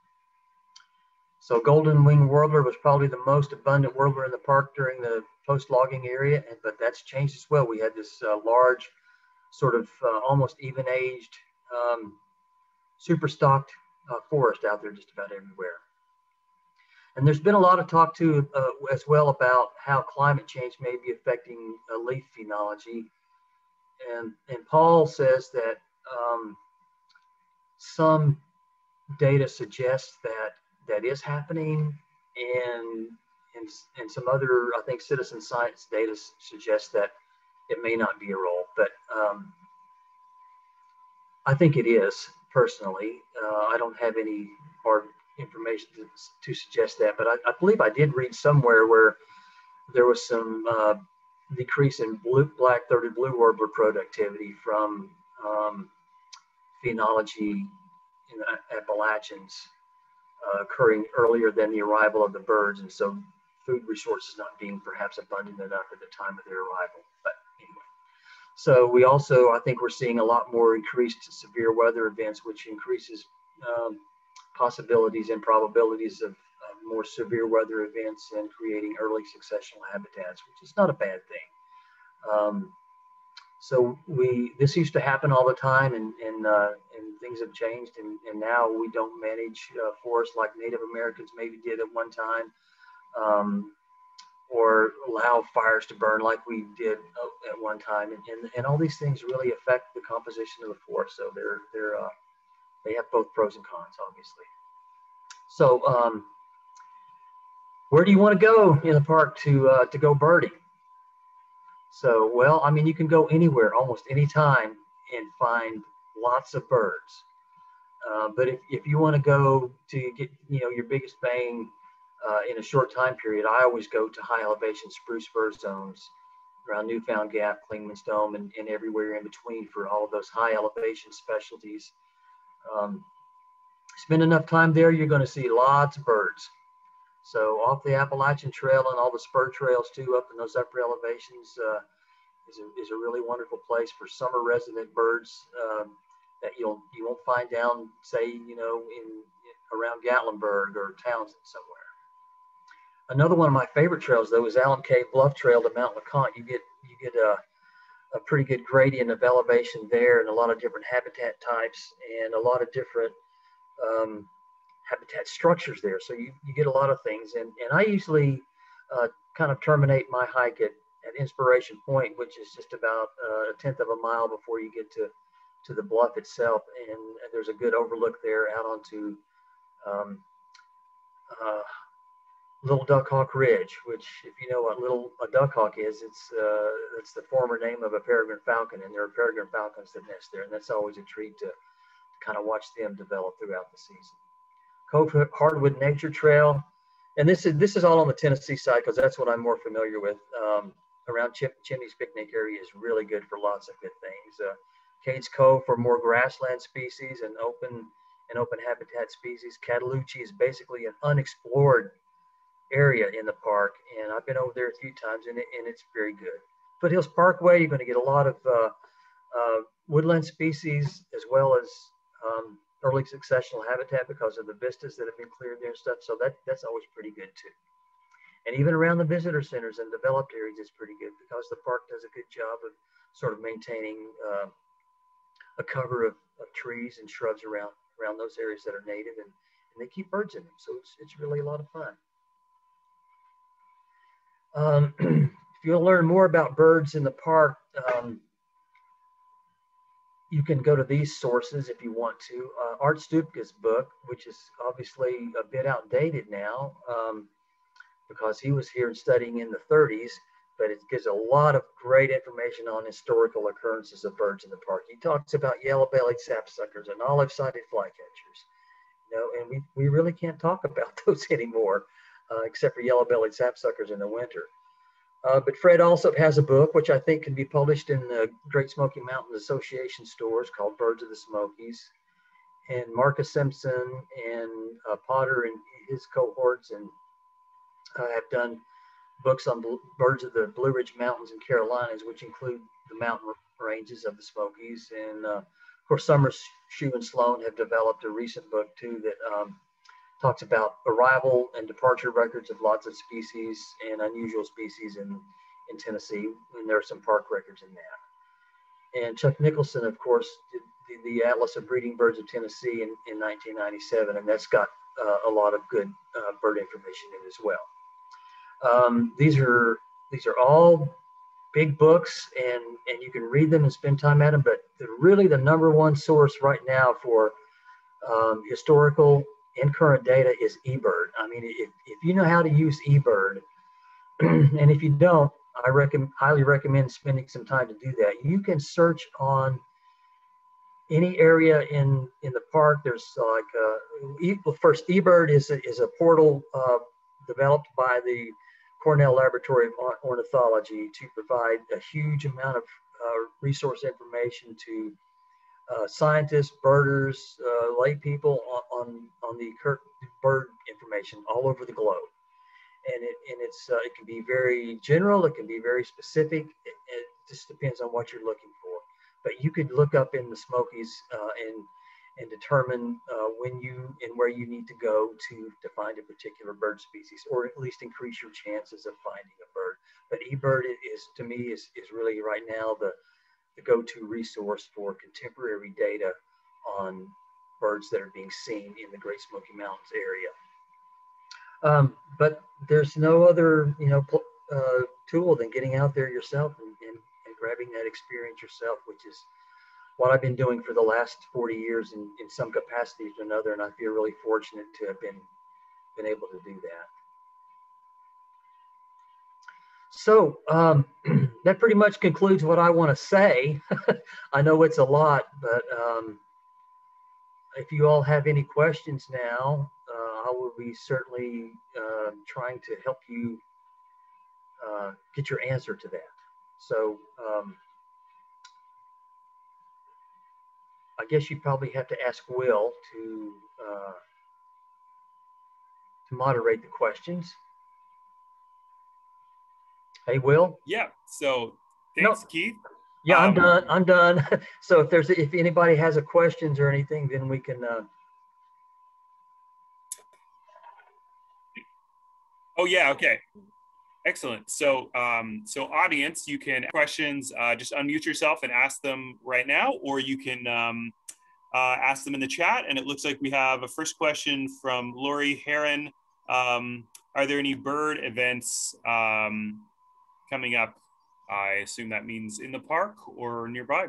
So golden winged warbler was probably the most abundant warbler in the park during the post-logging area, and, but that's changed as well. We had this uh, large, sort of uh, almost even-aged, um, super stocked uh, forest out there just about everywhere. And there's been a lot of talk too uh, as well about how climate change may be affecting uh, leaf phenology. And, and Paul says that um, some data suggests that that is happening, and, and, and some other, I think, citizen science data suggests that it may not be a role, but um, I think it is, personally. Uh, I don't have any hard information to, to suggest that, but I, I believe I did read somewhere where there was some uh, decrease in blue, black-throated blue warbler productivity from um, phenology in the Appalachians Uh, occurring earlier than the arrival of the birds, and so food resources not being perhaps abundant enough at the time of their arrival. But anyway, So we also, I think we're seeing a lot more increased severe weather events, which increases um, possibilities and probabilities of, of more severe weather events and creating early successional habitats, which is not a bad thing. Um, so we, this used to happen all the time, and and, uh, and things have changed, and, and now we don't manage uh, forests like Native Americans maybe did at one time. Um, or allow fires to burn like we did at one time, and, and, and all these things really affect the composition of the forest. So they're they're uh, they have both pros and cons, obviously. So um, where do you want to go in the park to uh, to go birding? So well, I mean, you can go anywhere, almost any time, and find lots of birds. Uh, but if, if you want to go to get you know your biggest bang Uh, in a short time period, I always go to high elevation spruce fir zones around Newfound Gap, Clingman's Dome, and, and everywhere in between for all of those high elevation specialties. Um, spend enough time there, you're going to see lots of birds. So off the Appalachian Trail and all the spur trails too, up in those upper elevations, uh, is, a, is a really wonderful place for summer resident birds um, that you'll you won't find down, say, you know, in, in around Gatlinburg or Townsend somewhere. Another one of my favorite trails, though, is Alum Cave Bluff Trail to Mount LeConte. You get you get a, a pretty good gradient of elevation there, and a lot of different habitat types, and a lot of different um, habitat structures there. So you, you get a lot of things. And, and I usually uh, kind of terminate my hike at, at Inspiration Point, which is just about uh, a tenth of a mile before you get to, to the bluff itself. And there's a good overlook there out onto um, uh, Little Duck Hawk Ridge, which, if you know what little a duck hawk is, it's uh, it's the former name of a peregrine falcon, and there are peregrine falcons that nest there, and that's always a treat to, to kind of watch them develop throughout the season. Cove Hardwood Nature Trail, and this is this is all on the Tennessee side because that's what I'm more familiar with. Um, around Chim Chimney's Picnic area is really good for lots of good things. Uh, Cades Cove for more grassland species and open and open habitat species. Cataloochee is basically an unexplored area in the park, and I've been over there a few times, and, it, and it's very good. Foothills Parkway, you're going to get a lot of uh, uh, woodland species as well as um, early successional habitat because of the vistas that have been cleared there and stuff. So that that's always pretty good too. And even around the visitor centers and developed areas is pretty good because the park does a good job of sort of maintaining uh, a cover of, of trees and shrubs around around those areas that are native, and, and they keep birds in them. So it's it's really a lot of fun. Um, if you want to learn more about birds in the park, um, you can go to these sources if you want to. Uh, Art Stupka's book, which is obviously a bit outdated now um, because he was here studying in the thirties, but it gives a lot of great information on historical occurrences of birds in the park. He talks about yellow-bellied sapsuckers and olive-sided flycatchers. You know, and we, we really can't talk about those anymore. Uh, except for yellow-bellied sapsuckers in the winter. Uh, but Fred also has a book, which I think can be published in the Great Smoky Mountains Association stores called Birds of the Smokies. And Marcus Simpson and uh, Potter and his cohorts and uh, have done books on birds of the Blue Ridge Mountains in Carolinas, which include the mountain ranges of the Smokies. And uh, of course, Summers, Shue, and Sloan have developed a recent book too that um, talks about arrival and departure records of lots of species and unusual species in, in Tennessee, and there are some park records in that. And Chuck Nicholson, of course, did the, the Atlas of Breeding Birds of Tennessee in, in nineteen ninety-seven, and that's got uh, a lot of good uh, bird information in it as well. Um, these are these are all big books, and, and you can read them and spend time at them, but the, really the number one source right now for um, historical and current data is eBird. I mean, if, if you know how to use eBird, and if you don't, I recommend, highly recommend spending some time to do that. You can search on any area in, in the park. There's like, uh, e, well, first, eBird is a, is a portal uh, developed by the Cornell Laboratory of Ornithology to provide a huge amount of uh, resource information to Uh, scientists, birders, uh, lay people on, on, on the bird information all over the globe. And, it, and it's, uh, it can be very general, it can be very specific. It, it just depends on what you're looking for. But you could look up in the Smokies uh, and and determine uh, when you and where you need to go to to find a particular bird species, or at least increase your chances of finding a bird. But eBird is, to me, is is really right now the the go-to resource for contemporary data on birds that are being seen in the Great Smoky Mountains area. Um, but there's no other, you know, uh, tool than getting out there yourself and, and, and grabbing that experience yourself, which is what I've been doing for the last forty years in, in some capacity to another. And I feel really fortunate to have been, been able to do that. So um, that pretty much concludes what I want to say. I know it's a lot, but um, if you all have any questions now, uh, I will be certainly uh, trying to help you uh, get your answer to that. So um, I guess you probably have to ask Will to, uh, to moderate the questions. Hey, Will? Yeah, so thanks, no. Keith. Yeah, I'm um, done. I'm done. So if there's, if anybody has a questions or anything, then we can. Uh... Oh yeah, okay. Excellent. So, um, so audience, you can ask questions, uh, just unmute yourself and ask them right now, or you can um, uh, ask them in the chat. And it looks like we have a first question from Lori Heron. Um, are there any bird events um, coming up? I assume that means in the park or nearby.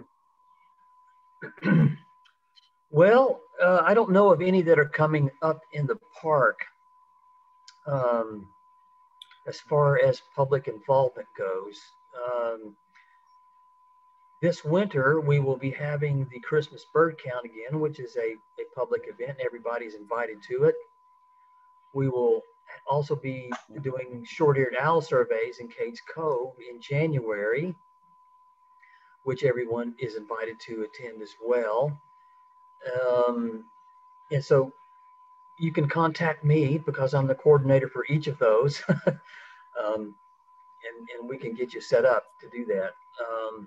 Well, uh, I don't know of any that are coming up in the park. Um, as far as public involvement goes, um, this winter we will be having the Christmas bird count again, which is a, a public event. Everybody's invited to it. We will also be doing short-eared owl surveys in Cades Cove in January, which everyone is invited to attend as well. Um, and so you can contact me because I'm the coordinator for each of those. um, and, and we can get you set up to do that. Um,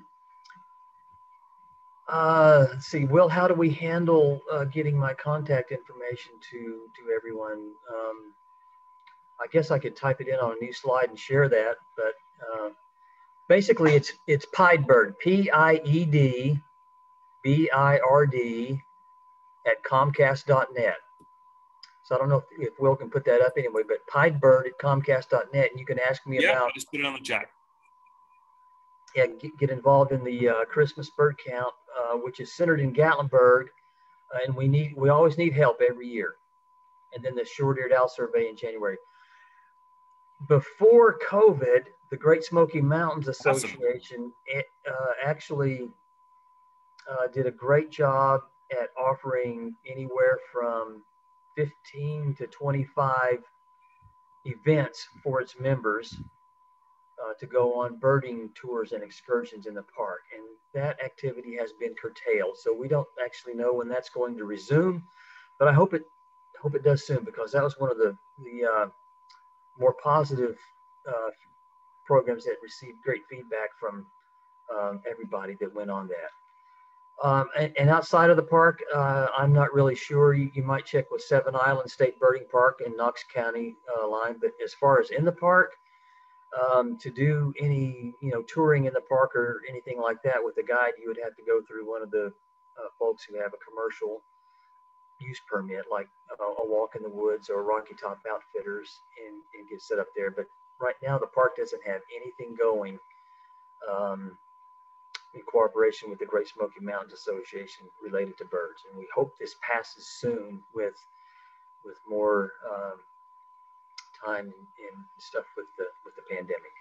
uh, let's see, Will, how do we handle uh, getting my contact information to, to everyone? Um, I guess I could type it in on a new slide and share that, but uh, basically it's, it's Piedbird, P I E D B I R D at comcast dot net. So I don't know if, if Will can put that up anyway, but Piedbird at comcast dot net, and you can ask me yeah, about. I'll just put it on the chat. Yeah, get, get involved in the uh, Christmas bird count, uh, which is centered in Gatlinburg, uh, and we need we always need help every year. And then the short-eared owl survey in January. Before COVID, the Great Smoky Mountains Association it, uh, actually uh, did a great job at offering anywhere from fifteen to twenty-five events for its members uh, to go on birding tours and excursions in the park. And that activity has been curtailed. So we don't actually know when that's going to resume, but I hope it hope it does soon, because that was one of the, the uh, more positive uh, programs that received great feedback from um, everybody that went on that. Um, and, and outside of the park, uh, I'm not really sure. You, you might check with Seven Island State Birding Park in Knox County uh, line. But as far as in the park, um, to do any you know touring in the park or anything like that with a guide, you would have to go through one of the uh, folks who have a commercial use permit, like uh, a Walk in the Woods or Rocky Top Outfitters, and, and get set up there. But right now, the park doesn't have anything going Um, in cooperation with the Great Smoky Mountains Association related to birds. And we hope this passes soon with with more um, time and stuff with the with the pandemic.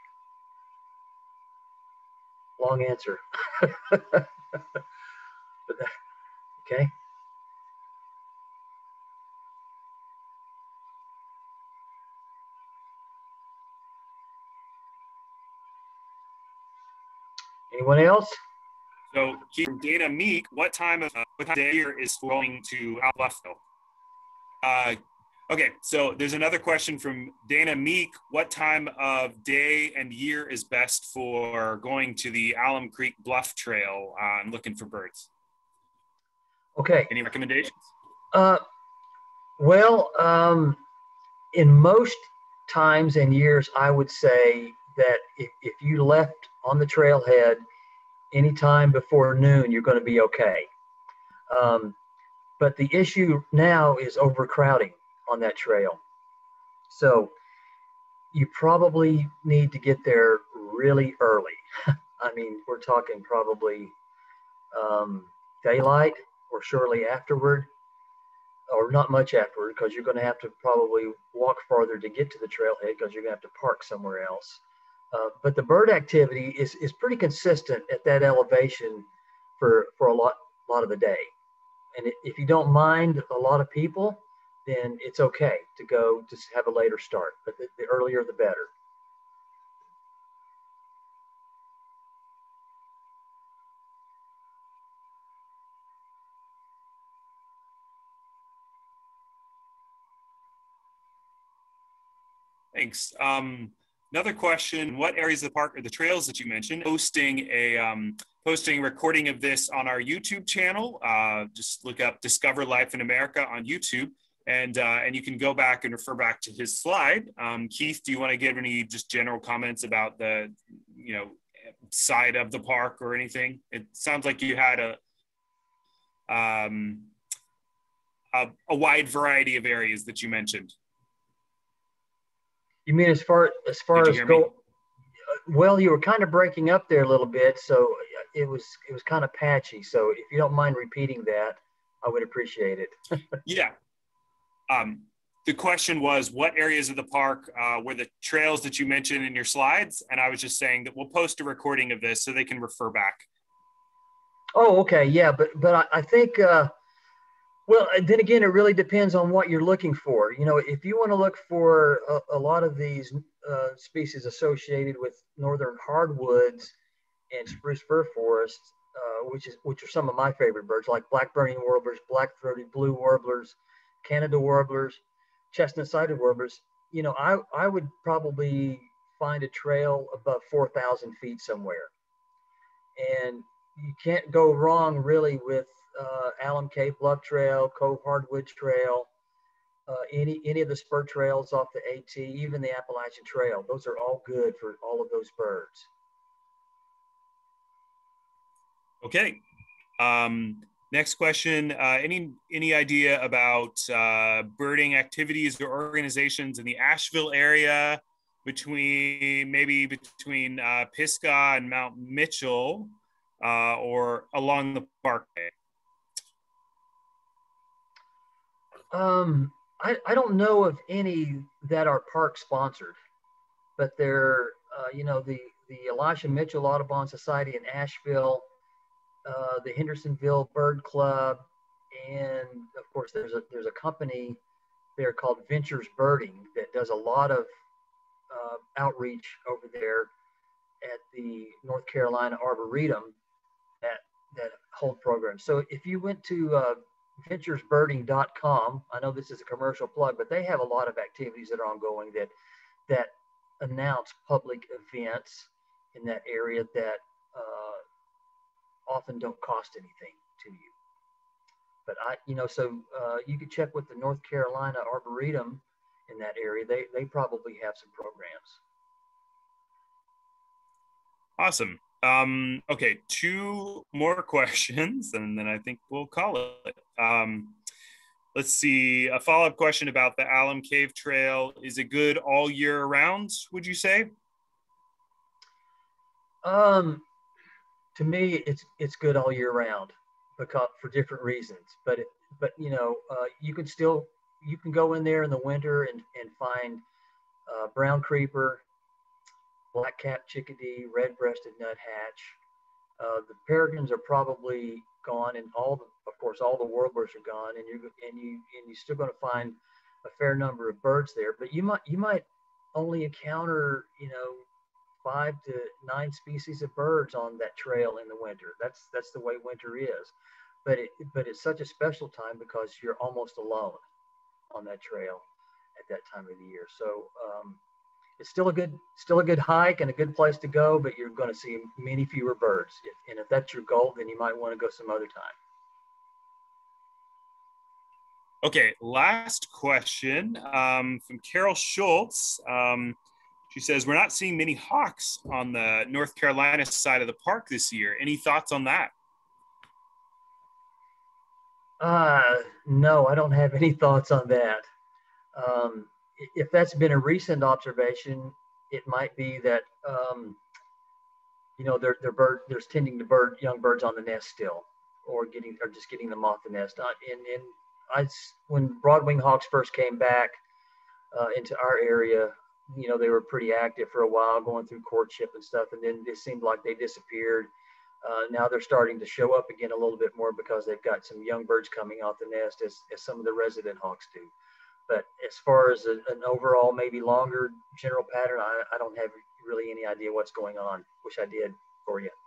Long answer. But that, okay. Anyone else? So from Dana Meek, what time of uh, what time of day is going to Al Bluffville? Uh, Okay, so there's another question from Dana Meek. What time of day and year is best for going to the Alum Creek Bluff Trail uh, and looking for birds? Okay. Any recommendations? Uh, well, um, in most times and years, I would say that if, if you left on the trailhead anytime before noon, you're going to be okay. Um, but the issue now is overcrowding on that trail. So you probably need to get there really early. I mean, we're talking probably um, daylight or shortly afterward, or not much afterward, because you're going to have to probably walk farther to get to the trailhead because you're going to have to park somewhere else. Uh, but the bird activity is, is pretty consistent at that elevation for, for a lot, lot of the day. And if you don't mind a lot of people, then it's okay to go to have a later start, but the, the earlier the better. Thanks. Um, another question, what areas of the park or the trails that you mentioned, posting a um, posting a recording of this on our YouTube channel. Uh, just look up Discover Life in America on YouTube, and uh, and you can go back and refer back to his slide. Um, Keith, do you want to give any just general comments about the, you know, side of the park or anything? It sounds like you had a um, a, a wide variety of areas that you mentioned. You mean as far as far as go? Me? Well, you were kind of breaking up there a little bit, so it was it was kind of patchy. So if you don't mind repeating that, I would appreciate it. Yeah. Um, the question was, what areas of the park uh, were the trails that you mentioned in your slides? And I was just saying that we'll post a recording of this so they can refer back. Oh, okay, yeah, but but I, I think. Uh, Well, then again, it really depends on what you're looking for. You know, if you want to look for a, a lot of these uh, species associated with northern hardwoods and spruce fir forests, uh, which is which are some of my favorite birds, like black-burning warblers, black-throated blue warblers, Canada warblers, chestnut-sided warblers. You know, I I would probably find a trail above four thousand feet somewhere, and you can't go wrong really with uh, Alum Cave Bluff Trail, Cove Hardwood Trail, uh, any any of the spur trails off the AT, even the Appalachian Trail. Those are all good for all of those birds. Okay. Um, next question. Uh, any any idea about uh, birding activities or organizations in the Asheville area, between maybe between uh, Pisgah and Mount Mitchell, uh, or along the parkway? Um, I, I don't know of any that are park sponsored, but they're, uh, you know, the, the Elisha Mitchell Audubon Society in Asheville, uh, the Hendersonville Bird Club, and of course there's a, there's a company there called Ventures Birding that does a lot of uh, outreach over there at the North Carolina Arboretum that, that hold programs. So if you went to uh, ventures birding dot com. I know this is a commercial plug, but they have a lot of activities that are ongoing that that announce public events in that area that uh, often don't cost anything to you. But I, you know, so uh, you could check with the North Carolina Arboretum in that area. They they probably have some programs. Awesome. Um, okay, two more questions, and then I think we'll call it. Um, let's see, a follow-up question about the Alum Cave Trail. Is it good all year round, would you say? Um, to me, it's it's good all year round, because for different reasons. But it, but you know, uh, you can still you can go in there in the winter and and find uh, brown creeper, black-capped chickadee, red-breasted nuthatch. Uh, the peregrines are probably gone, and all the, of course, all the warblers are gone, and you and you and you're still going to find a fair number of birds there. But you might you might only encounter, you know, five to nine species of birds on that trail in the winter. That's that's the way winter is. But it but it's such a special time because you're almost alone on that trail. at that time of the year. So um, it's still a good, still a good hike and a good place to go, but you're going to see many fewer birds. If, and if that's your goal, then you might want to go some other time. Okay, last question um, from Carol Schultz. Um, she says, we're not seeing many hawks on the North Carolina side of the park this year. Any thoughts on that? Uh, no, I don't have any thoughts on that. Um, if that's been a recent observation, it might be that, um, you know, they're, they're bird, there's tending to bird, young birds on the nest still, or getting, or just getting them off the nest. Uh, and, and I, when broadwing hawks first came back uh, into our area, you know, they were pretty active for a while, going through courtship and stuff, and then it seemed like they disappeared. Uh, now they're starting to show up again a little bit more because they've got some young birds coming off the nest, as, as some of the resident hawks do. But as far as a, an overall, maybe longer general pattern, I, I don't have really any idea what's going on. Wish I did for you.